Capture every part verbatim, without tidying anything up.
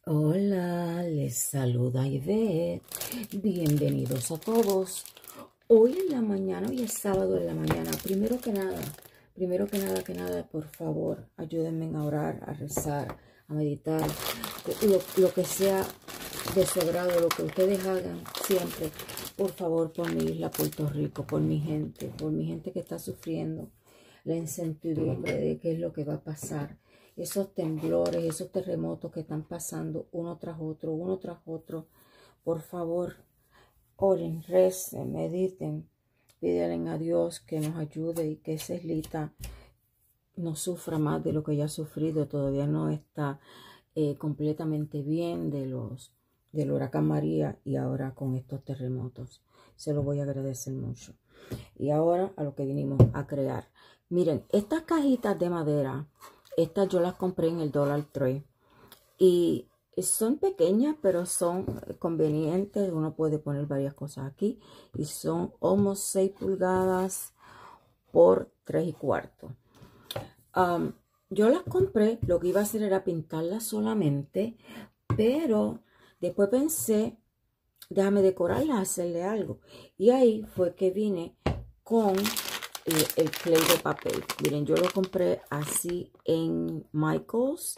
Hola, les saluda Ivette. Bienvenidos a todos. Hoy en la mañana, hoy es sábado en la mañana. Primero que nada, primero que nada, que nada, por favor, ayúdenme a orar, a rezar, a meditar. Lo, lo que sea de su agrado, lo que ustedes hagan siempre, por favor, por mi isla Puerto Rico, por mi gente, por mi gente que está sufriendo la incertidumbre de qué es lo que va a pasar. Esos temblores, esos terremotos que están pasando uno tras otro, uno tras otro. Por favor, oren, recen, mediten, pídanle a Dios que nos ayude y que esa islita no sufra más de lo que ya ha sufrido. Todavía no está eh, completamente bien de los del huracán María y ahora con estos terremotos. Se lo voy a agradecer mucho. Y ahora a lo que vinimos a crear. Miren, estas cajitas de madera, estas yo las compré en el Dollar Tree. Y son pequeñas, pero son convenientes. Uno puede poner varias cosas aquí. Y son almost seis pulgadas por tres y cuarto. Um, yo las compré, lo que iba a hacer era pintarlas solamente. Pero después pensé, déjame decorarlas, hacerle algo. Y ahí fue que vine con el, el clay de papel. Miren, yo lo compré así en Michaels.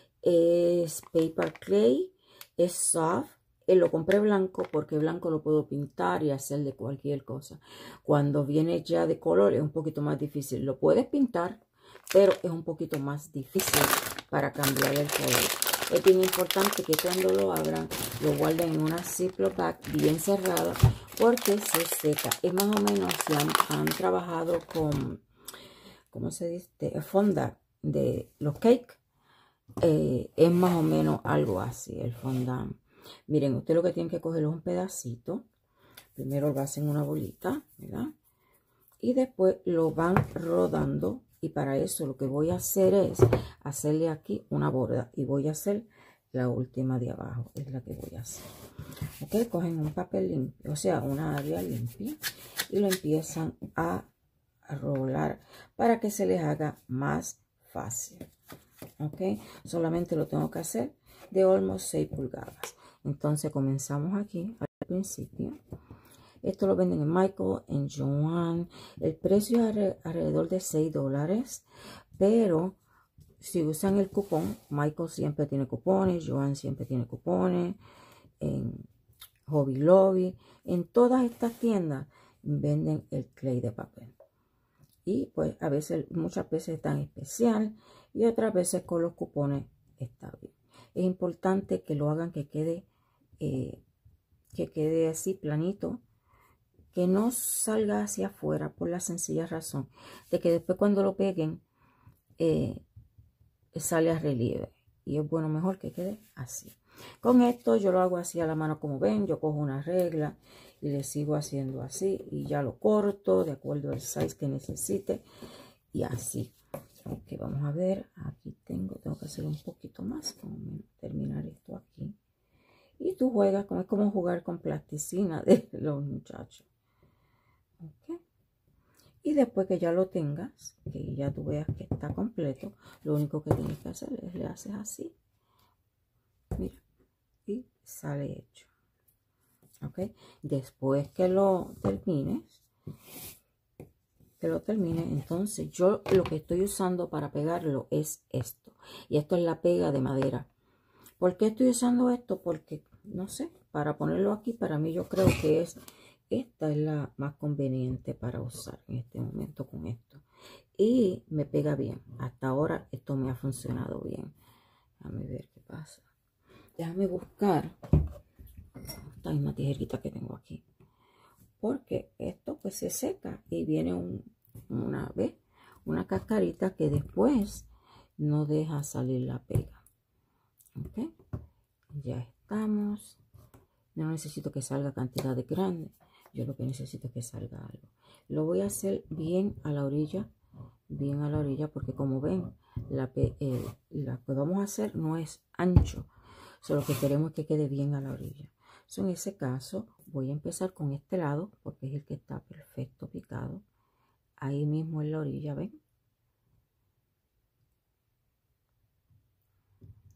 Es paper clay, es soft. Eh, lo compré blanco porque blanco lo puedo pintar y hacer de cualquier cosa. Cuando viene ya de color es un poquito más difícil. Lo puedes pintar, pero es un poquito más difícil para cambiar el color. Es bien importante que cuando lo abran, lo guarden en una Ziploc bag bien cerrada porque se seca. Es más o menos si han, han trabajado con, ¿cómo se dice? Fonda de los cakes. Eh, es más o menos algo así, el fondant. Miren, usted lo que tiene que coger es un pedacito. Primero lo hacen una bolita, ¿verdad? Y después lo van rodando. Y para eso lo que voy a hacer es hacerle aquí una borda. Y voy a hacer la última de abajo. Es la que voy a hacer. Ok, cogen un papel limpio, o sea, una área limpia. Y lo empiezan a rolar para que se les haga más fácil. Ok, solamente lo tengo que hacer de almost seis pulgadas. Entonces comenzamos aquí al principio. Esto lo venden en Michael, en Joann. El precio es alrededor de seis dólares. Pero si usan el cupón, Michael siempre tiene cupones, Joann siempre tiene cupones. En Hobby Lobby, en todas estas tiendas venden el clay de papel. Y pues a veces, muchas veces está en especial y otras veces con los cupones está bien. Es importante que lo hagan que quede, eh, que quede así planito, que no salga hacia afuera por la sencilla razón de que después cuando lo peguen eh, sale a relieve. Y es bueno mejor que quede así. Con esto yo lo hago así a la mano como ven. Yo cojo una regla y le sigo haciendo así. Y ya lo corto de acuerdo al size que necesite. Y así. Ok, vamos a ver. Aquí tengo, tengo que hacer un poquito más. Vamos a terminar esto aquí. Y tú juegas, como es como jugar con plasticina de los muchachos. Ok. Y después que ya lo tengas, que ya tú veas que está completo, lo único que tienes que hacer es le haces así. Mira. Y sale hecho. Ok. Después que lo termines, que lo termine, entonces yo lo que estoy usando para pegarlo es esto. Y esto es la pega de madera. ¿Por qué estoy usando esto? Porque, no sé, para ponerlo aquí, para mí yo creo que es, esta es la más conveniente para usar en este momento con esto. Y me pega bien. Hasta ahora esto me ha funcionado bien. Déjame ver qué pasa. Déjame buscar esta misma tijerita que tengo aquí. Porque esto pues se seca y viene un, una vez, una cascarita que después no deja salir la pega. Ok, ya estamos. No necesito que salga cantidades grandes. Yo lo que necesito es que salga algo. Lo voy a hacer bien a la orilla, bien a la orilla, porque como ven, la, eh, la que vamos a hacer no es ancho. Solo que queremos que quede bien a la orilla. So, en ese caso, voy a empezar con este lado, porque es el que está perfecto picado. Ahí mismo en la orilla, ¿ven?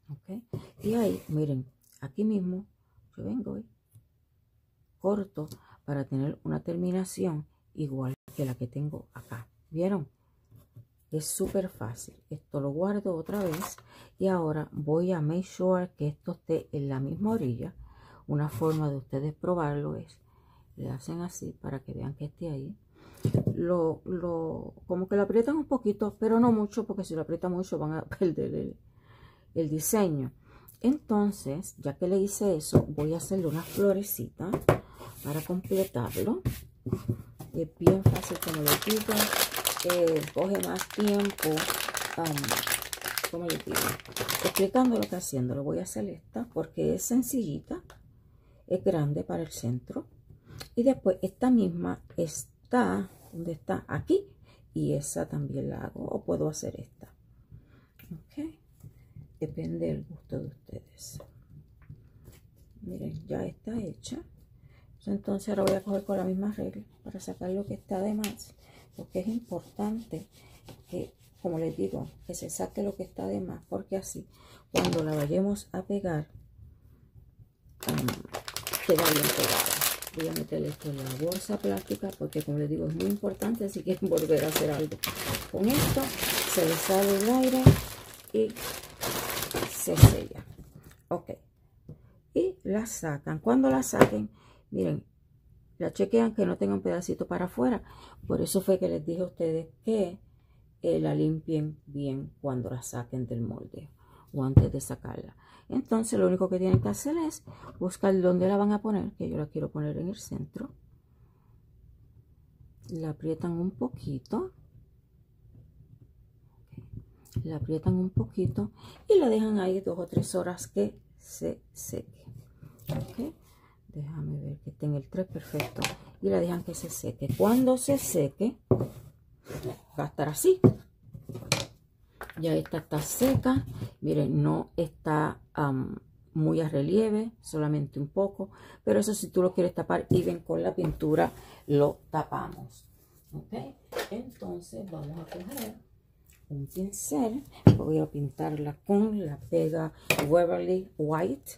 ¿Ok? Y ahí, miren, aquí mismo yo vengo y corto para tener una terminación igual que la que tengo acá. ¿Vieron? Es súper fácil. Esto lo guardo otra vez y ahora voy a make sure que esto esté en la misma orilla. Una forma de ustedes probarlo es, le hacen así para que vean que esté ahí. Lo, lo, como que lo aprietan un poquito, pero no mucho, porque si lo aprietan mucho van a perder el, el diseño. Entonces, ya que le hice eso, voy a hacerle una florecita para completarlo. Es bien fácil, como les digo, eh, coge más tiempo, um, como les digo, explicando lo que haciendo. Lo voy a hacer esta porque es sencillita, es grande para el centro. Y después esta misma está, ¿dónde está? Aquí. Y esa también la hago, o puedo hacer esta. Ok. Depende del gusto de ustedes. Miren, ya está hecha. Entonces ahora voy a coger con la misma regla para sacar lo que está de más. Porque es importante que, como les digo, que se saque lo que está de más. Porque así, cuando la vayamos a pegar, um, queda bien pegada. Voy a meterle esto en la bolsa plástica porque, como les digo, es muy importante si quieren volver a hacer algo. Con esto se le sale el aire y se sella. Ok. Y la sacan. Cuando la saquen, miren, la chequean que no tenga un pedacito para afuera. Por eso fue que les dije a ustedes que eh, la limpien bien cuando la saquen del molde o antes de sacarla. Entonces lo único que tienen que hacer es buscar dónde la van a poner, que yo la quiero poner en el centro. La aprietan un poquito. La aprietan un poquito y la dejan ahí dos o tres horas que se seque. ¿Okay? Déjame ver que esté en el tres, perfecto. Y la dejan que se seque. Cuando se seque, va a estar así. Ya esta está seca. Miren, no está um, muy a relieve, solamente un poco. Pero eso, si tú lo quieres tapar y ven con la pintura, lo tapamos. ¿Ok? Entonces vamos a coger un pincel. Voy a pintarla con la pega Waverly White.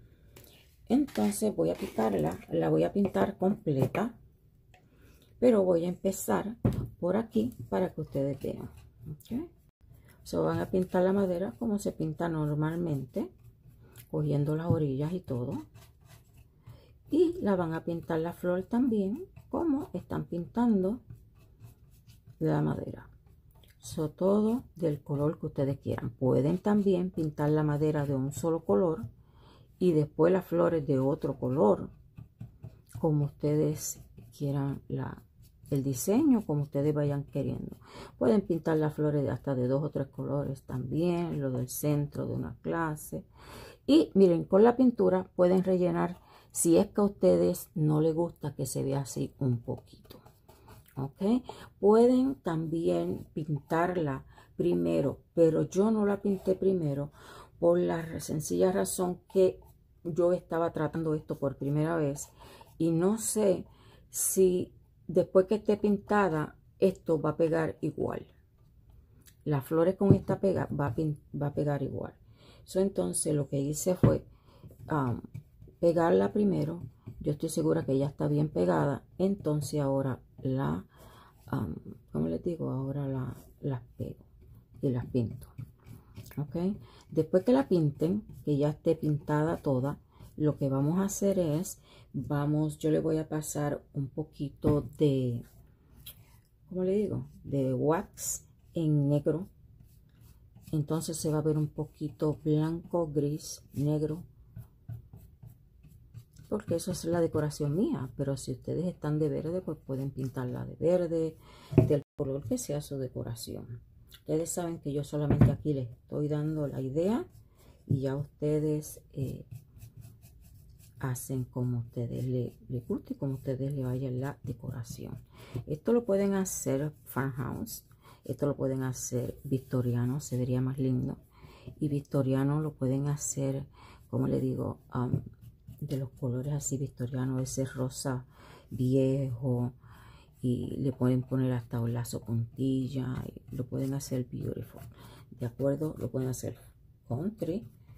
Entonces voy a pintarla, la voy a pintar completa, pero voy a empezar por aquí para que ustedes vean. ¿Okay? So, van a pintar la madera como se pinta normalmente, cogiendo las orillas y todo. Y la van a pintar la flor también, como están pintando la madera. So, todo del color que ustedes quieran. Pueden también pintar la madera de un solo color y después las flores de otro color, como ustedes quieran la, el diseño, como ustedes vayan queriendo. Pueden pintar las flores de hasta de dos o tres colores también, lo del centro de una clase. Y miren, con la pintura pueden rellenar si es que a ustedes no les gusta que se vea así un poquito. ¿Ok? Pueden también pintarla primero, pero yo no la pinté primero por la sencilla razón que yo estaba tratando esto por primera vez y no sé si después que esté pintada esto va a pegar igual. Las flores con esta pega va a, va a pegar igual. So, entonces lo que hice fue um, pegarla primero. Yo estoy segura que ya está bien pegada. Entonces ahora la, um, ¿cómo les digo? Ahora la, las pego y las pinto. ¿Ok? Después que la pinten, que ya esté pintada toda, lo que vamos a hacer es, vamos, yo le voy a pasar un poquito de, ¿cómo le digo? De wax en negro. Entonces se va a ver un poquito blanco, gris, negro. Porque eso es la decoración mía. Pero si ustedes están de verde, pues pueden pintarla de verde, del color que sea su decoración. Ustedes saben que yo solamente aquí les estoy dando la idea y ya ustedes eh, hacen como ustedes les le guste y como ustedes le vayan la decoración. Esto lo pueden hacer farmhouse, esto lo pueden hacer victoriano, se vería más lindo. Y victoriano lo pueden hacer, como le digo, um, de los colores así victoriano, ese rosa viejo. Y le pueden poner hasta un lazo puntilla, y lo pueden hacer beautiful, de acuerdo, lo pueden hacer country,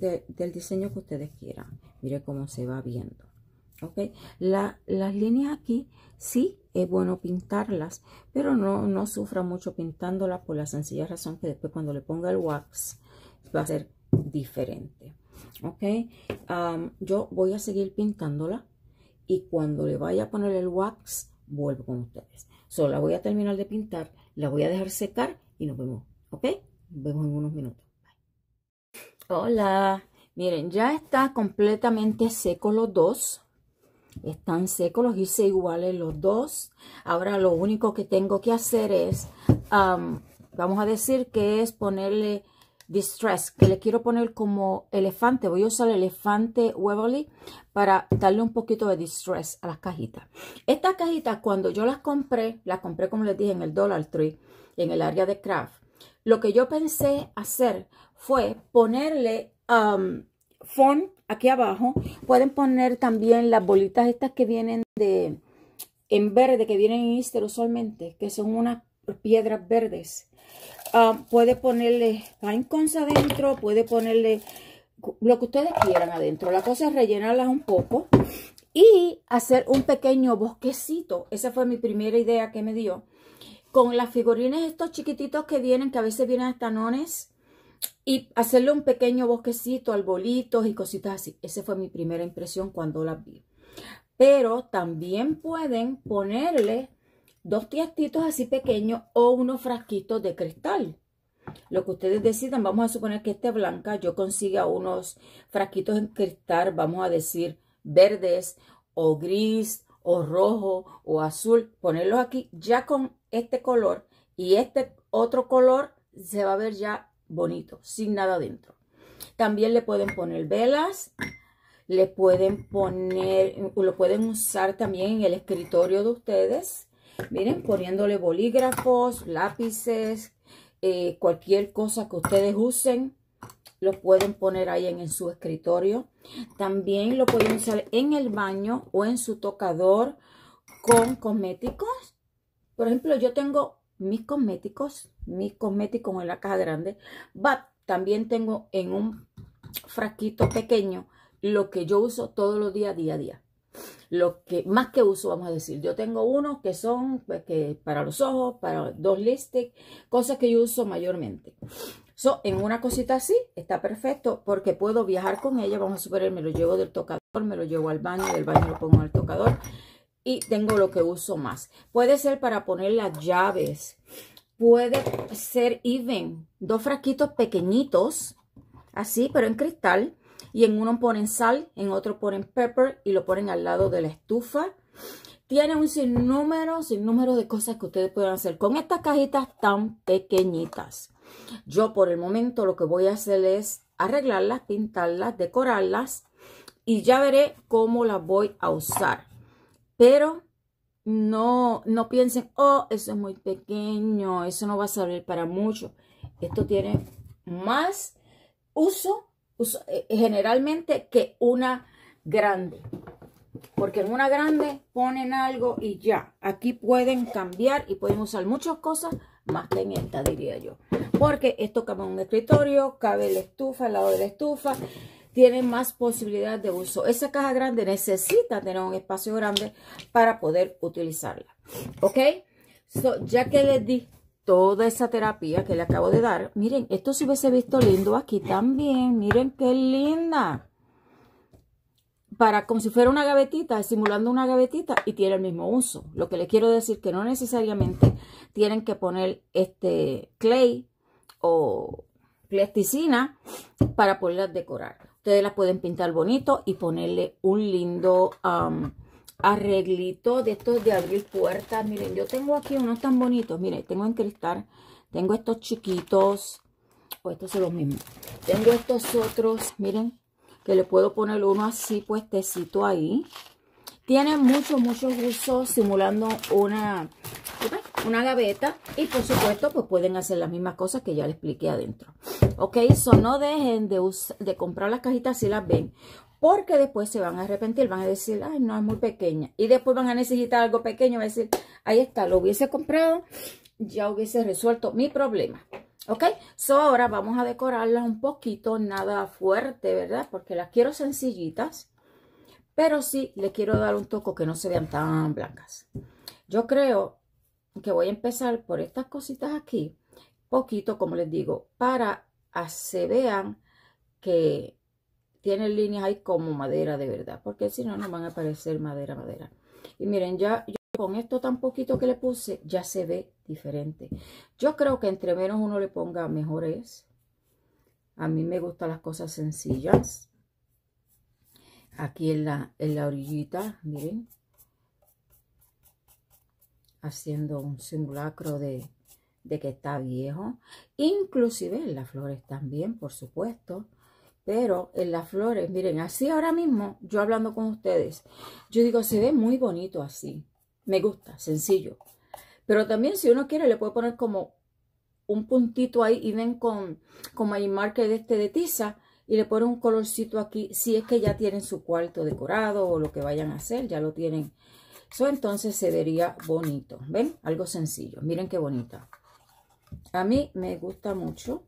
de, del diseño que ustedes quieran. Mire cómo se va viendo. ¿Ok? La, las líneas aquí sí es bueno pintarlas, pero no, no sufra mucho pintándolas por la sencilla razón que después cuando le ponga el wax va a ser diferente. ¿Ok? Um, yo voy a seguir pintándola y cuando le vaya a poner el wax vuelvo con ustedes. Solo la voy a terminar de pintar, la voy a dejar secar y nos vemos. ¿Ok? Nos vemos en unos minutos. Bye. Hola. Miren, ya está completamente seco los dos. Están secos, los hice iguales los dos. Ahora lo único que tengo que hacer es, um, vamos a decir que es ponerle distress, que le quiero poner como elefante. Voy a usar el elefante Waverly para darle un poquito de distress a las cajitas. Estas cajitas cuando yo las compré, las compré como les dije en el Dollar Tree, en el área de craft. Lo que yo pensé hacer fue ponerle um, foam aquí abajo. Pueden poner también las bolitas estas que vienen de en verde, que vienen en Easter usualmente, que son unas piedras verdes. Um, puede ponerle pine cones adentro, puede ponerle lo que ustedes quieran adentro. La cosa es rellenarlas un poco y hacer un pequeño bosquecito. Esa fue mi primera idea que me dio. Con las figurines estos chiquititos que vienen, que a veces vienen hasta nones, y hacerle un pequeño bosquecito, arbolitos y cositas así. Esa fue mi primera impresión cuando las vi. Pero también pueden ponerle dos tiestitos así pequeños o unos frasquitos de cristal. Lo que ustedes decidan. Vamos a suponer que esté blanca. Yo consiga unos frasquitos en cristal, vamos a decir verdes o gris o rojo o azul. Ponerlos aquí ya con este color y este otro color se va a ver ya bonito, sin nada adentro. También le pueden poner velas, le pueden poner, lo pueden usar también en el escritorio de ustedes. Miren, poniéndole bolígrafos, lápices, eh, cualquier cosa que ustedes usen, lo pueden poner ahí en, en su escritorio. También lo pueden usar en el baño o en su tocador con cosméticos. Por ejemplo, yo tengo mis cosméticos, mis cosméticos en la caja grande, but también tengo en un frasquito pequeño lo que yo uso todos los días, día a día. Lo que más que uso, vamos a decir, yo tengo unos que son pues, que para los ojos, para dos lipsticks, cosas que yo uso mayormente. So, en una cosita así está perfecto porque puedo viajar con ella. Vamos a suponer, me lo llevo del tocador, me lo llevo al baño, del baño lo pongo en el tocador. Y tengo lo que uso más. Puede ser para poner las llaves. Puede ser even dos frasquitos pequeñitos. Así, pero en cristal. Y en uno ponen sal, en otro ponen pepper. Y lo ponen al lado de la estufa. Tiene un sinnúmero, sinnúmero de cosas que ustedes pueden hacer con estas cajitas tan pequeñitas. Yo por el momento lo que voy a hacer es arreglarlas, pintarlas, decorarlas. Y ya veré cómo las voy a usar. Pero no, no piensen, oh, eso es muy pequeño, eso no va a servir para mucho. Esto tiene más uso, uso eh, generalmente que una grande. Porque en una grande ponen algo y ya. Aquí pueden cambiar y pueden usar muchas cosas más que en esta, diría yo. Porque esto cabe en un escritorio, cabe en la estufa, al lado de la estufa. Tiene más posibilidad de uso. Esa caja grande necesita tener un espacio grande para poder utilizarla. ¿Ok? So, ya que les di toda esa terapia que le acabo de dar, miren, esto se hubiese visto lindo aquí también. Miren qué linda. Para como si fuera una gavetita, simulando una gavetita y tiene el mismo uso. Lo que les quiero decir que no necesariamente tienen que poner este clay o plasticina para poderlas decorar. Ustedes las pueden pintar bonito y ponerle un lindo um, arreglito de estos de abrir puertas. Miren, yo tengo aquí unos tan bonitos. Miren, tengo en cristal. Tengo estos chiquitos. O estos son los mismos. Tengo estos otros, miren, que le puedo poner uno así puestecito ahí. Tiene muchos, muchos usos simulando una, una gaveta. Y por supuesto, pues pueden hacer las mismas cosas que ya les expliqué adentro. Ok, so no dejen de, de comprar las cajitas si las ven. Porque después se van a arrepentir. Van a decir, ay, no, es muy pequeña. Y después van a necesitar algo pequeño. Van a decir, ahí está, lo hubiese comprado. Ya hubiese resuelto mi problema. Ok, so ahora vamos a decorarlas un poquito, nada fuerte, ¿verdad? Porque las quiero sencillitas, pero sí le quiero dar un toque que no se vean tan blancas. Yo creo que voy a empezar por estas cositas aquí, poquito, como les digo, para que se vean que tienen líneas ahí como madera de verdad, porque si no, no van a parecer madera, madera. Y miren, ya yo con esto tan poquito que le puse, ya se ve diferente. Yo creo que entre menos uno le ponga, mejor es. A mí me gustan las cosas sencillas. Aquí en la, en la orillita, miren. Haciendo un simulacro de, de que está viejo. Inclusive en las flores también, por supuesto. Pero en las flores, miren, así ahora mismo, yo hablando con ustedes, yo digo, se ve muy bonito así. Me gusta, sencillo. Pero también si uno quiere le puede poner como un puntito ahí y ven con como el marker de este de tiza y le pone un colorcito aquí si es que ya tienen su cuarto decorado o lo que vayan a hacer, ya lo tienen. So, entonces se vería bonito. ¿Ven? Algo sencillo. Miren qué bonita. A mí me gusta mucho.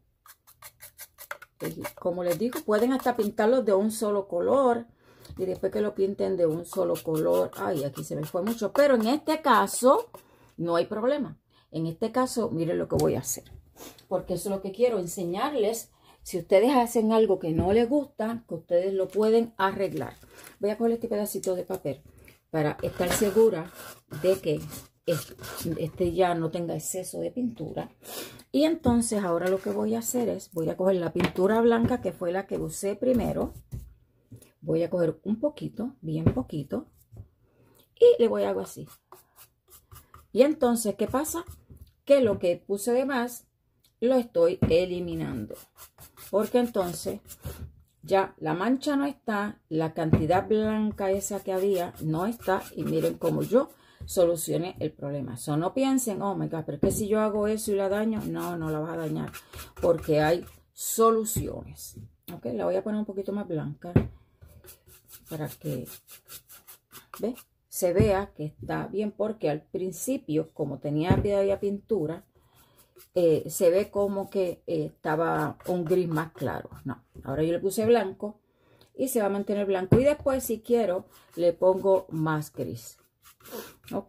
Como les digo, pueden hasta pintarlos de un solo color. Y después que lo pinten de un solo color. Ay, aquí se me fue mucho. Pero en este caso, no hay problema. En este caso, miren lo que voy a hacer. Porque eso es lo que quiero enseñarles. Si ustedes hacen algo que no les gusta, que ustedes lo pueden arreglar. Voy a coger este pedacito de papel para estar segura de que este ya no tenga exceso de pintura. Y entonces ahora lo que voy a hacer es, voy a coger la pintura blanca que fue la que usé primero. Voy a coger un poquito, bien poquito. Y le voy a hago así. Y entonces, ¿qué pasa? Que lo que puse de más, lo estoy eliminando. Porque entonces, ya la mancha no está, la cantidad blanca esa que había no está. Y miren cómo yo solucioné el problema. So, no piensen, oh my God, pero es que si yo hago eso y la daño, no, no la vas a dañar. Porque hay soluciones. Ok, la voy a poner un poquito más blanca. Para que, ¿ve? Se vea que está bien. Porque al principio, como tenía todavía pintura, eh, se ve como que eh, estaba un gris más claro. No, ahora yo le puse blanco. Y se va a mantener blanco. Y después, si quiero, le pongo más gris. ¿Ok?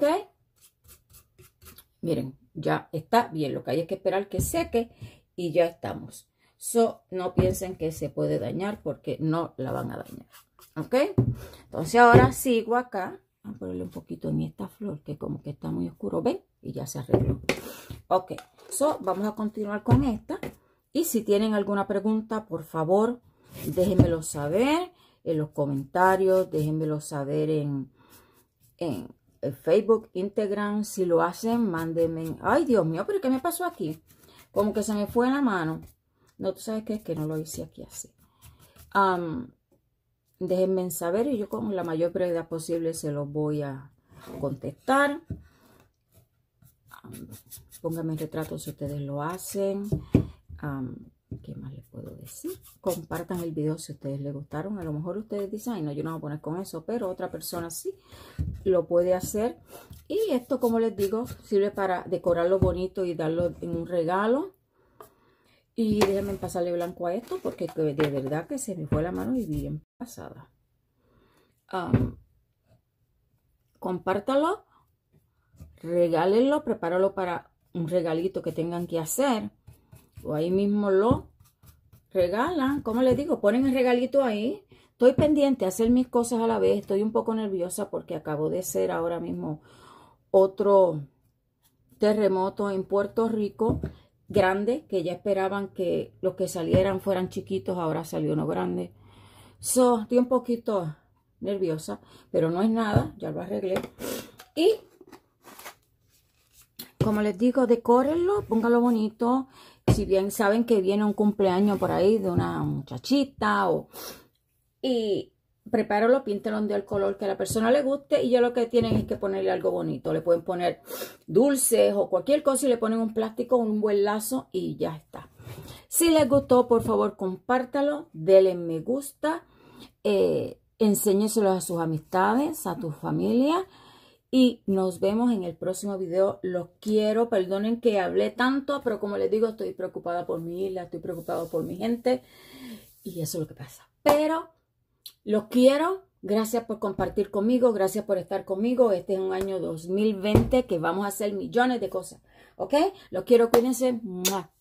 Miren, ya está bien. Lo que hay es que esperar que seque y ya estamos. So, no piensen que se puede dañar porque no la van a dañar. ¿Ok? Entonces ahora sigo acá. Voy a ponerle un poquito en esta flor que como que está muy oscuro. ¿Ven? Y ya se arregló. Ok. So, vamos a continuar con esta. Y si tienen alguna pregunta, por favor, déjenmelo saber en los comentarios. Déjenmelo saber en... en Facebook, Instagram. Si lo hacen, mándenme. Ay, Dios mío, pero ¿qué me pasó aquí? Como que se me fue la mano. No, tú sabes qué es que no lo hice aquí así. Um, déjenme saber y yo con la mayor brevedad posible se los voy a contestar. Um, pónganme el retrato si ustedes lo hacen. Um, ¿Qué más les puedo decir? Compartan el video si a ustedes les gustaron. A lo mejor ustedes dicen, ay, no, yo no voy a poner con eso, pero otra persona sí lo puede hacer. Y esto, como les digo, sirve para decorarlo bonito y darlo en un regalo. Y déjenme pasarle blanco a esto porque de verdad que se me fue la mano y bien pasada. Um, compártalo, regálenlo, prepáralo para un regalito que tengan que hacer. O ahí mismo lo regalan. Como les digo, ponen el regalito ahí. Estoy pendiente a hacer mis cosas a la vez. Estoy un poco nerviosa porque acabo de ser ahora mismo otro terremoto en Puerto Rico. Grande, que ya esperaban que los que salieran fueran chiquitos. Ahora salió uno grande. So, estoy un poquito nerviosa. Pero no es nada. Ya lo arreglé. Y como les digo, decórenlo. Pónganlo bonito. Si bien saben que viene un cumpleaños por ahí de una muchachita o, y prepáralo, píntelo del color que a la persona le guste y ya lo que tienen es que ponerle algo bonito. Le pueden poner dulces o cualquier cosa y le ponen un plástico, un buen lazo y ya está. Si les gustó, por favor, compártalo, denle me gusta, eh, enséñeselo a sus amistades, a tu familia Y nos vemos en el próximo video. Los quiero. Perdonen que hablé tanto, pero como les digo, estoy preocupada por mi isla, estoy preocupada por mi gente. Y eso es lo que pasa. Pero los quiero. Gracias por compartir conmigo. Gracias por estar conmigo. Este es un año dos mil veinte que vamos a hacer millones de cosas. ¿Ok? Los quiero. Cuídense. ¡Mua!